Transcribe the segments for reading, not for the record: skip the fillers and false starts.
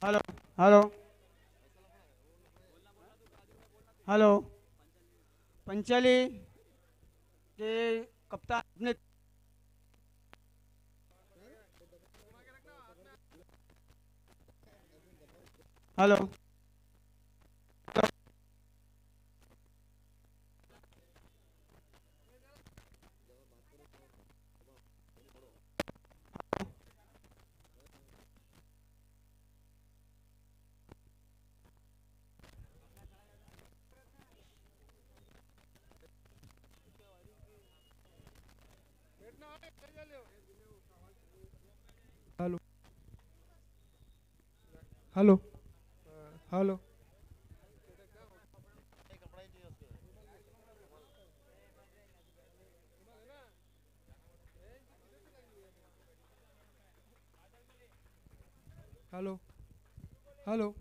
Hello. Hello. Hello. Panchali के कप्तान अपने। Hello. Hello. Hello. Hello. Hello. Hello.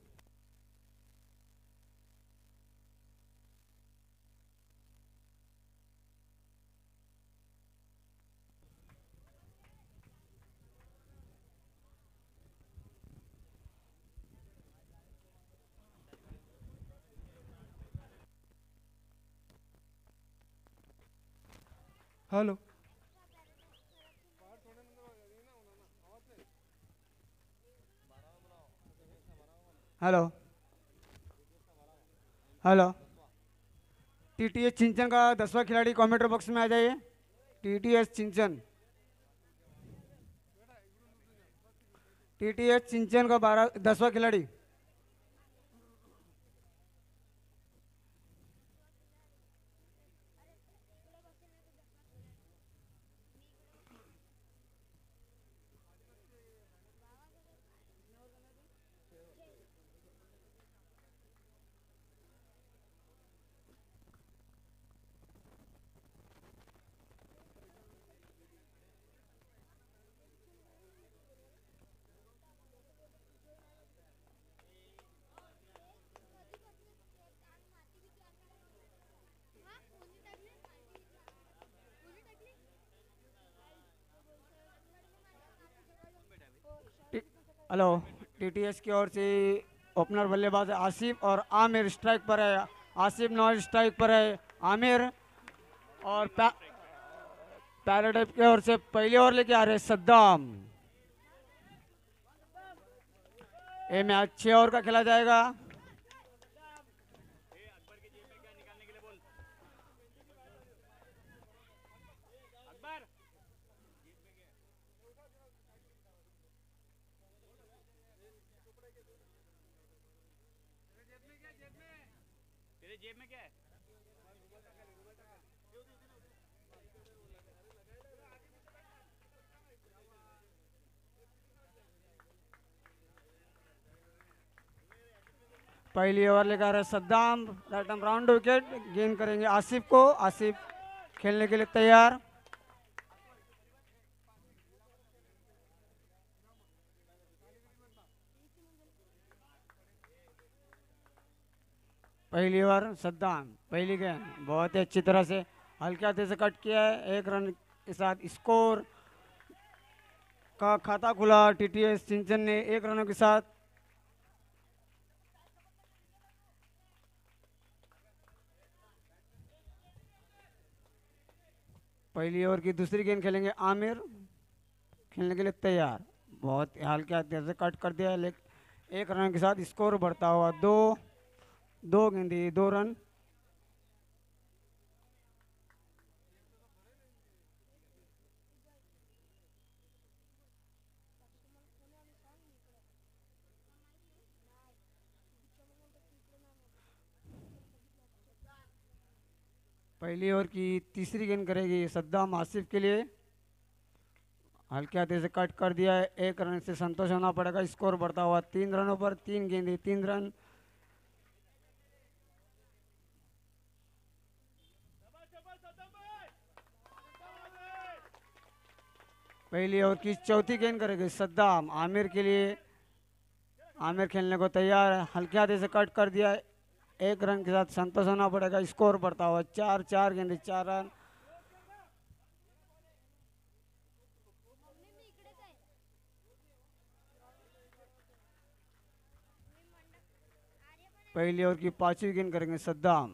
Hello. Hello. Hello. TTS चिंचन का 10वां खिलाड़ी कमेंट्री बॉक्स में आ जाइए। टीटीएस चिंचन। टीटीएस चिंचन का 10वां खिलाड़ी। हेलो। टीटीएस की ओर से ओपनर बल्लेबाज आसिफ और आमिर स्ट्राइक पर है। आसिफ नॉट स्ट्राइक पर है। आमिर और पैराडाइप की ओर से पहली ओवर लेके आ रहे हैं सद्दाम। ये मैच 6 ओवर का खेला जाएगा। पहली ओवर लेकर आ रहे हैं Saddam. Right arm round wicket गेंद करेंगे आसिफ को। आसिफ खेलने के लिए तैयार। पहली ओवर सद्दाम पहली गेंद बहुत ही अच्छी तरह से हल्के हाथे से कट किया है। 1 रन के साथ स्कोर का खाता खुला टीटीएस सिंचन ने 1 रनों के साथ। पहली ओवर की दूसरी गेंद खेलेंगे आमिर। खेलने के लिए तैयार। बहुत हल्के हाथे से कट कर दिया है, लेकिन 1 रन के साथ स्कोर बढ़ता हुआ दो। दो गेंदे 2 रन। पहली ओवर की तीसरी गेंद करेगी सद्दाम आसिफ के लिए। हल्के हाथे से कट कर दिया है। 1 रन से संतोष होना पड़ेगा। स्कोर बढ़ता हुआ 3 रनों पर। 3 गेंदे 3 रन। पहली ओवर की चौथी गेंद करेगी सद्दाम आमिर के लिए। आमिर खेलने को तैयार है। हल्के हाथे से कट कर दिया है। 1 रन के साथ संतोष होना पड़ेगा। स्कोर बढ़ता हुआ 4 गेंदे 4 रन। पहली ओवर की पांचवी गेंद करेंगे सद्दाम।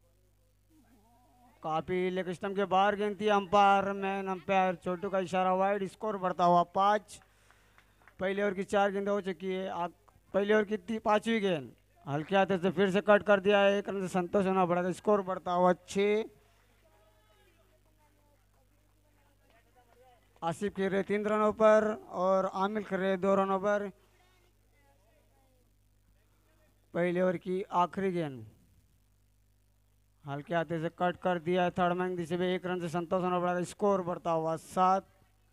काफी लेग स्टंप के बाहर गेंद थी। अंपायर मैन अंपायर छोटू का इशारा वाइड। स्कोर बढ़ता हुआ 5। पहले ओवर की 4 गेंदें हो चुकी है। पहले ओवर की पांचवी गेंद हल्के हाथ से फिर से कट कर दिया है। 1 रन से संतोष होना पड़ेगा। स्कोर बढ़ता हुआ 6। आसिफ खेल रहे 3 रनों पर और आमिर खेल रहे 2 रनों पर। पहले ओवर की आखिरी गेंद हल्के हाथे से कट कर दिया है। थर्ड मैन दिशा में 1 रन से संतोष होना पड़ेगा। स्कोर बढ़ता हुआ 7।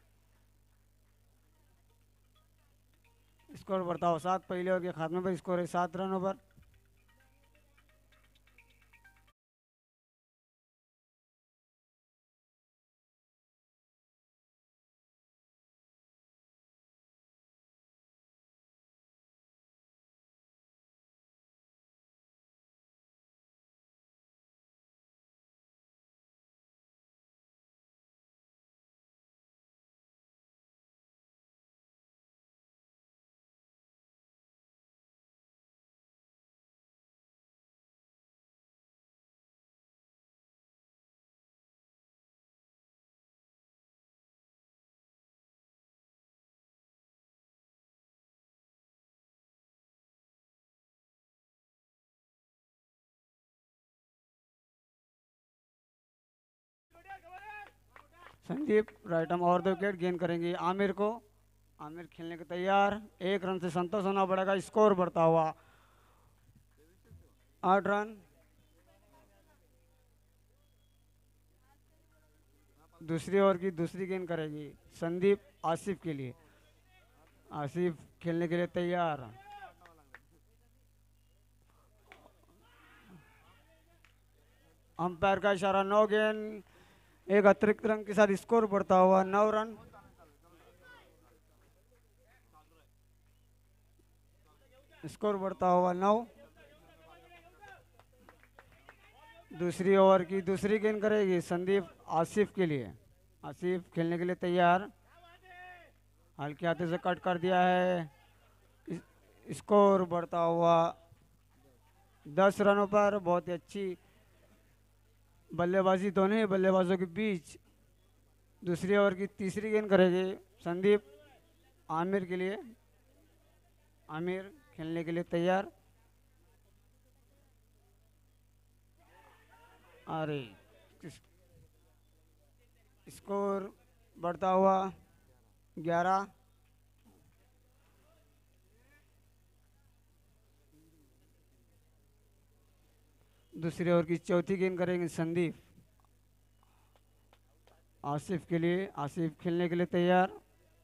स्कोर बढ़ता हुआ 7। पहले ओवर के खात्मे पर स्कोर है 7 रनों पर। Sandeep right arm over the wicket गेंद करेंगे आमिर को। आमिर खेलने के तैयार। 1 रन से संतोष होना पड़ेगा। स्कोर बढ़ता हुआ 8 रन। दूसरी ओवर की दूसरी गेंद करेगी संदीप आसिफ के लिए। आसिफ खेलने के लिए तैयार। अंपायर का इशारा 9 गेंद। एक अतिरिक्त रन के साथ स्कोर बढ़ता हुआ 9 रन। स्कोर बढ़ता हुआ 9। दूसरी ओवर की दूसरी गेंद करेगी संदीप आसिफ के लिए। आसिफ खेलने के लिए तैयार। हल्के हाथे से कट कर दिया है। स्कोर बढ़ता हुआ 10 रनों पर। बहुत ही अच्छी बल्लेबाजी दोनों ही बल्लेबाजों के बीच। दूसरी ओवर की तीसरी गेंद करेगी संदीप आमिर के लिए। आमिर खेलने के लिए तैयार। अरे स्कोर बढ़ता हुआ 11। दूसरी ओवर की चौथी गेंद करेंगे संदीप आसिफ के लिए। आसिफ खेलने के लिए तैयार।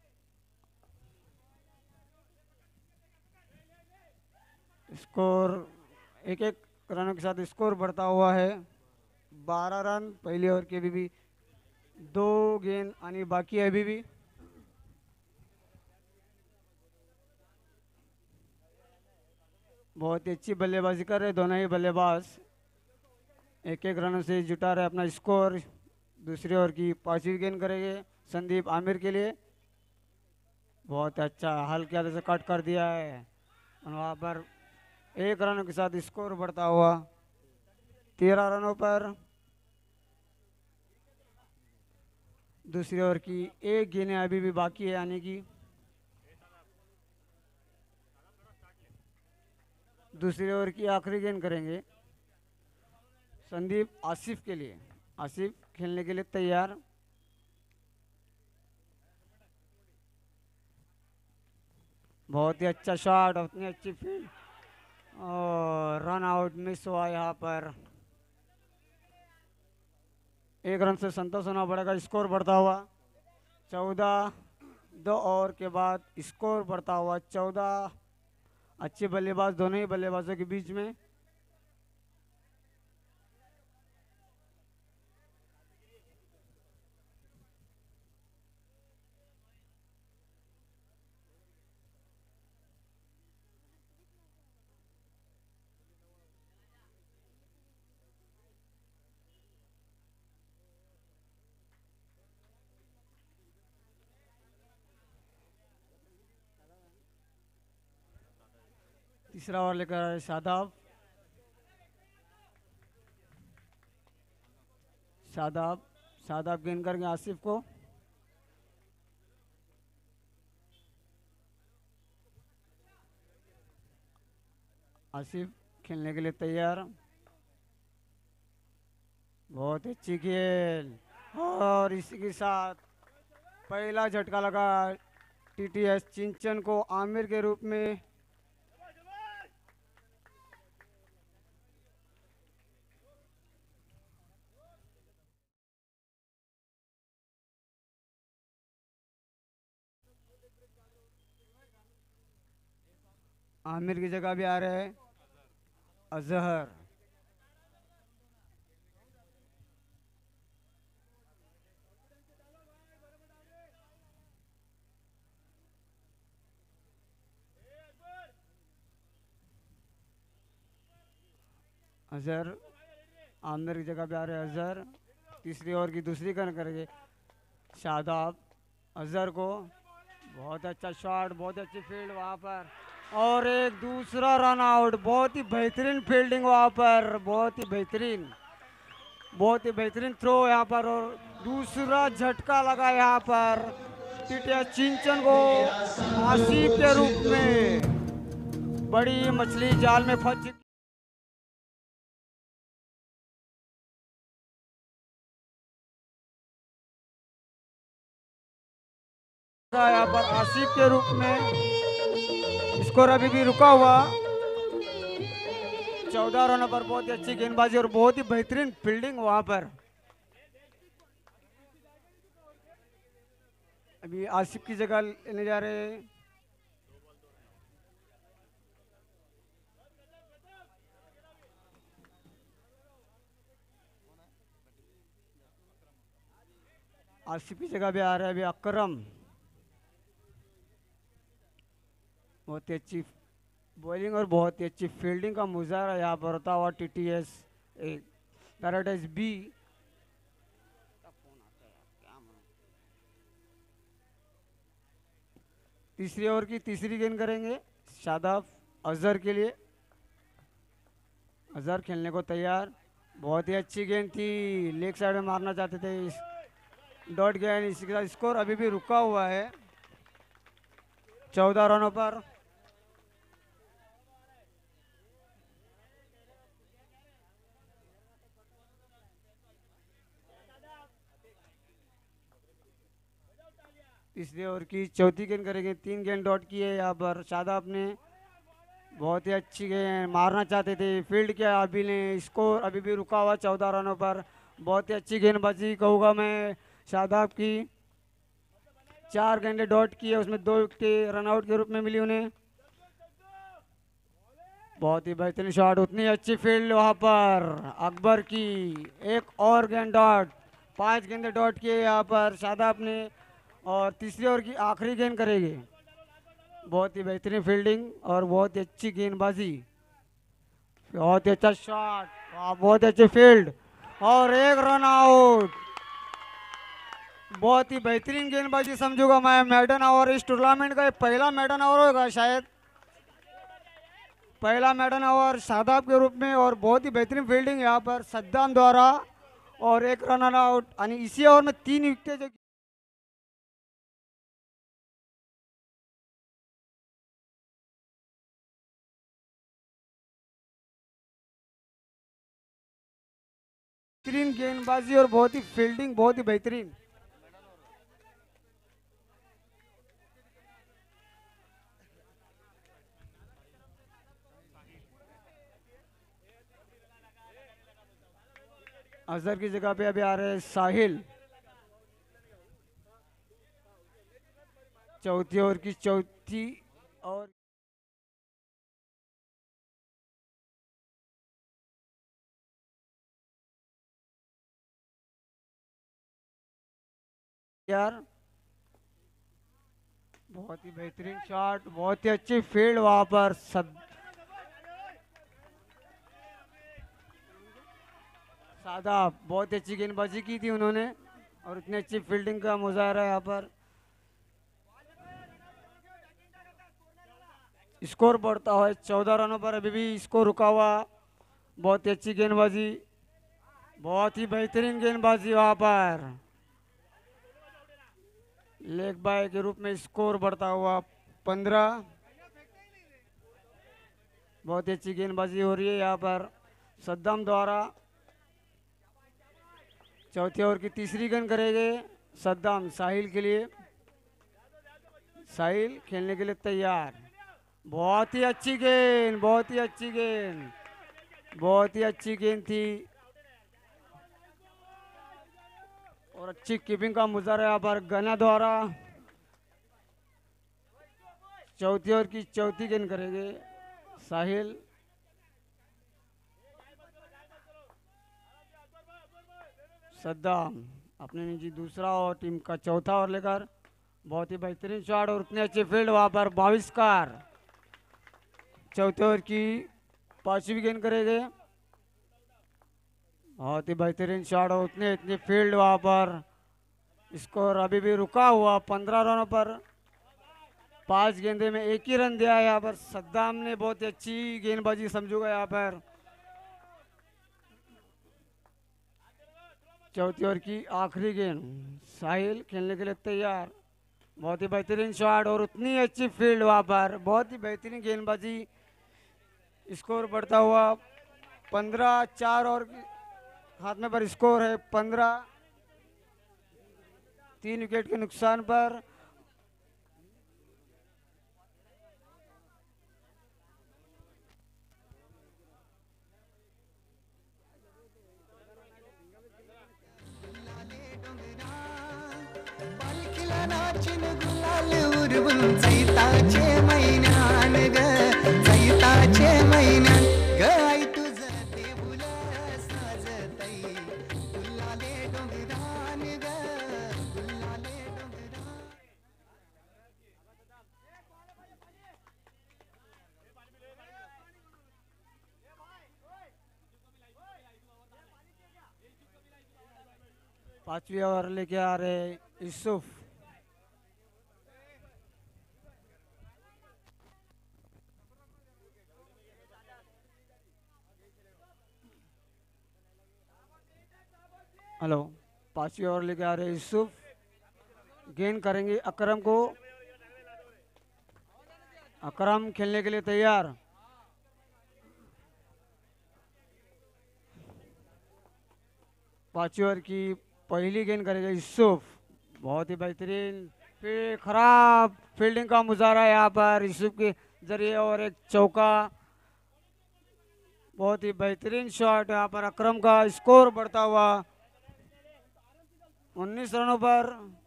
स्कोर एक एक रनों के साथ स्कोर बढ़ता हुआ है 12 रन। पहली ओवर की अभी भी 2 गेंद आनी बाकी है। अभी भी बहुत ही अच्छी बल्लेबाजी कर रहे दोनों ही बल्लेबाज। एक एक रनों से जुटा रहे अपना स्कोर। दूसरी ओवर की पांचवी गेंद करेंगे संदीप आमिर के लिए। बहुत अच्छा हल्के हाथ से कट कर दिया है और वहाँ पर 1 रनों के साथ स्कोर बढ़ता हुआ 13 रनों पर। दूसरी ओवर की एक गेंद अभी भी बाकी है आने की। दूसरी ओवर की आखिरी गेंद करेंगे संदीप आसिफ के लिए। आसिफ खेलने के लिए तैयार। बहुत ही अच्छा शॉट। उतनी अच्छी फील्ड और रन आउट मिस हुआ यहाँ पर। 1 रन से संतोष होना पड़ेगा। स्कोर बढ़ता हुआ 14। 2 ओवर के बाद स्कोर बढ़ता हुआ 14। अच्छे बल्लेबाज दोनों ही बल्लेबाजों के बीच में। तीसरा ओवर लेकर शादाब। शादाब शादाब गेंद करके आसिफ को। आसिफ खेलने के लिए तैयार। बहुत अच्छी खेल, और इसी के साथ पहला झटका लगा टीटीएस चिंचन को आमिर के रूप में। आमिर की जगह भी आ रहे हैं अजहर। अजहर आमिर की जगह पे आ रहे हैं अजहर। तीसरी ओवर की दूसरी रन करेंगे शादाब अजहर को। बहुत अच्छा शॉट, बहुत अच्छी फील्ड वहाँ पर, और एक दूसरा रन आउट। बहुत ही बेहतरीन फील्डिंग वहाँ पर, बहुत ही बेहतरीन थ्रो यहाँ पर, और दूसरा झटका लगा यहाँ पर टीटीएस चिंचन को आसिफ के रूप में। बड़ी मछली जाल में फंस चुकी यहाँ पर आसिफ के रूप में। स्कोर अभी भी रुका हुआ 14 रनों पर। बहुत ही अच्छी गेंदबाजी और बहुत ही बेहतरीन फील्डिंग वहां पर। अभी आसिफ की जगह लेने जा रहे हैं आसिफ की जगह भी आ रहा है अभी अकरम। बहुत ही अच्छी बॉलिंग और बहुत ही अच्छी फील्डिंग का मुजाहरा यहाँ पर होता हुआ टीटीएस पैराडाइज बी। तीसरी ओवर की तीसरी गेंद करेंगे शादाब अजहर के लिए। अजहर खेलने को तैयार। बहुत ही अच्छी गेंद थी, लेग साइड में मारना चाहते थे, डॉट गया। इसके साथ स्कोर अभी भी रुका हुआ है 14 रनों पर। तीसरी ओवर की चौथी गेंद करेंगे। 3 गेंद डॉट की है यहाँ पर शादाब ने। बहुत ही अच्छी गेंद मारना चाहते थे, फील्ड किया अभी ने। स्कोर अभी भी रुका हुआ 14 रनों पर। बहुत ही अच्छी गेंदबाजी कहूँगा मैं शादाब की। 4 गेंदे डॉट की है, उसमें 2 विकेट रनआउट के रूप में मिली उन्हें। बहुत ही बेहतरीन शॉट, उतनी अच्छी फील्ड वहाँ पर अकबर की। एक और गेंद डॉट, 5 गेंदे डॉट किए यहाँ पर शादाब ने, और तीसरी ओवर की आखिरी गेंद करेंगे। बहुत ही बेहतरीन फील्डिंग और बहुत ही अच्छी गेंदबाजी, बहुत ही अच्छा शॉट, बहुत अच्छी फील्ड, और एक रन आउट। बहुत ही बेहतरीन गेंदबाजी समझूंगा मैं। मेडन ओवर इस टूर्नामेंट का पहला मेडन ओवर होगा शायद, पहला मेडन ओवर शादाब के रूप में। और बहुत ही बेहतरीन फील्डिंग यहाँ पर सद्दाम द्वारा, और एक रन आउट। यानी इसी ओवर में 3 विकेट जो बेहतरीन गेंदबाजी और बहुत ही फील्डिंग, बहुत ही बेहतरीन। अजहर की जगह पे अभी आ रहे हैं साहिल। चौथी ओवर की चौथी और यार बहुत ही बेहतरीन शॉट, बहुत ही अच्छी फील्ड वहां पर। शादाब बहुत अच्छी गेंदबाजी की थी उन्होंने, और इतनी अच्छी फील्डिंग का मुजाहरा यहाँ पर। स्कोर बढ़ता है 14 रनों पर। अभी भी स्कोर रुका हुआ। बहुत ही अच्छी गेंदबाजी बहुत ही बेहतरीन गेंदबाजी वहां पर। लेग बाय के रूप में स्कोर बढ़ता हुआ 15। बहुत ही अच्छी गेंदबाजी हो रही है यहाँ पर सद्दाम द्वारा। चौथे ओवर की तीसरी गेंद करेंगे सद्दाम साहिल के लिए। साहिल खेलने के लिए तैयार। बहुत ही अच्छी गेंद, बहुत ही अच्छी गेंद, बहुत ही अच्छी गेंद थी और अच्छी कीपिंग का मुजाहरा यहाँ पर गना द्वारा। चौथी ओवर की चौथी गेंद करेंगे साहिल। सद्दाम अपने निजी दूसरा और टीम का चौथा ओवर लेकर बहुत ही बेहतरीन शॉट और उतने अच्छे फील्ड वहां पर 22 कार। चौथे ओवर की पांचवी गेंद करेंगे। बहुत ही बेहतरीन शॉट और उतने इतने फील्ड वहां पर। स्कोर अभी भी रुका हुआ 15 रनों पर। 5 गेंदे में 1 ही रन दिया है यहाँ पर सद्दाम ने। बहुत ही अच्छी गेंदबाजी समझूंगा यहाँ पर। चौथी ओवर की आखिरी गेंद साहिल खेलने के लिए तैयार। बहुत ही बेहतरीन शॉट और उतनी अच्छी फील्ड वहां पर। बहुत ही बेहतरीन गेंदबाजी। स्कोर बढ़ता हुआ 15। 4 और हाथ में पर स्कोर है 15। 3 विकेट के नुकसान पर। चैताचे महिन्यान ग चैताचे महिन्यान ग आई तुझं देऊळ साजतई गुलाले डोंगरान ग गुलाले डोंगरान। पांचवी ओवर लेके आ रहे यूसुफ। हेलो, पांचवी ओवर लेके आ रहे यूसुफ। गेंद करेंगे अकरम को। अकरम खेलने के लिए तैयार। पांचवी ओवर की पहली गेंद करेंगे यूसुफ। बहुत ही बेहतरीन फिर खराब फील्डिंग का मुजाहरा यहाँ पर यूसुफ के जरिए और एक चौका। बहुत ही बेहतरीन शॉट यहाँ पर अकरम का। स्कोर बढ़ता हुआ 19 रनों पर।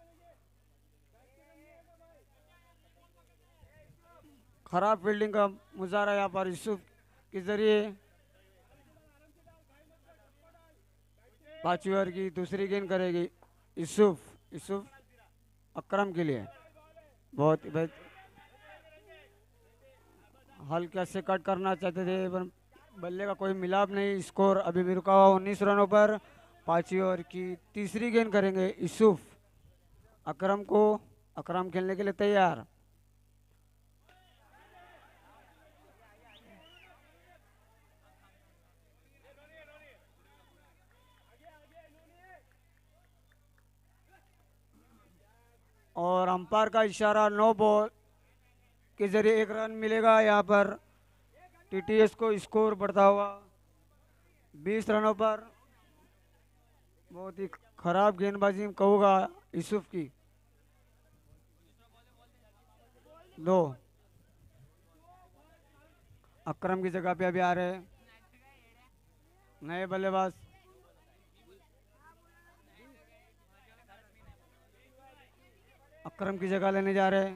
खराब फील्डिंग का मुजाहरा यहाँ पर यूसुफ के जरिए। पांचवी ओवर की दूसरी गेंद करेगी यूसुफ। यूसुफ अकरम के लिए बहुत हल्का से कट करना चाहते थे पर बल्ले का कोई मिलाप नहीं। स्कोर अभी भी रुका हुआ 19 रनों पर। पांचवी ओवर की तीसरी गेंद करेंगे यूसुफ अकरम को। अकरम खेलने के लिए तैयार। और अंपायर का इशारा नो बॉल के जरिए 1 रन मिलेगा यहाँ पर टीटीएस को। स्कोर बढ़ता हुआ 20 रनों पर। बहुत ही खराब गेंदबाजी कहूँगा यूसुफ की। 2 अकरम की जगह पे अभी आ रहे नए बल्लेबाज। अकरम की जगह लेने जा रहे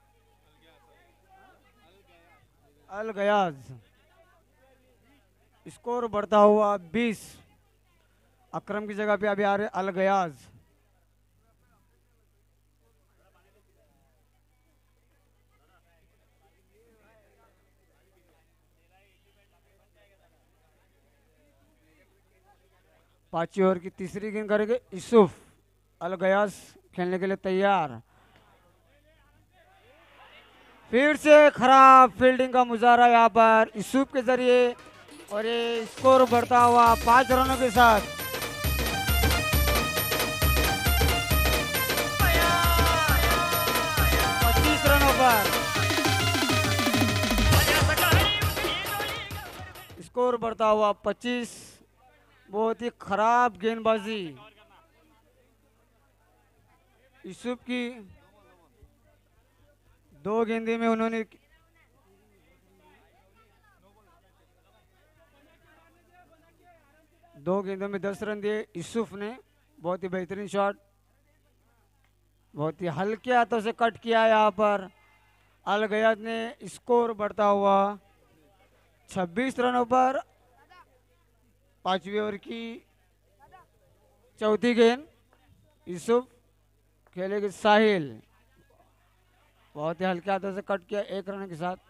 अल गयाज। स्कोर बढ़ता हुआ 20। अकरम की जगह पे अभी आ रहे अल गयाज। पांचवी ओवर की तीसरी गेंद करेंगे यूसुफ। अल गयाज खेलने के लिए तैयार। फिर से खराब फील्डिंग का मुजाहरा यहाँ पर यूसुफ के जरिए और ये स्कोर बढ़ता हुआ 5 रनों के साथ स्कोर बढ़ता हुआ 25। बहुत ही खराब गेंदबाजी यूसुफ की। 2 गेंदे में उन्होंने दो गेंदों में 10 रन दिए यूसुफ ने। बहुत ही बेहतरीन शॉट, बहुत ही हल्के हाथों से कट किया यहाँ पर। अल गयाद ने स्कोर बढ़ता हुआ 26 रनों पर। 5वीं ओवर की चौथी गेंद, यूसुफ खेलेगी साहिल। बहुत ही हल्के हाथों से कट किया 1 रन के साथ।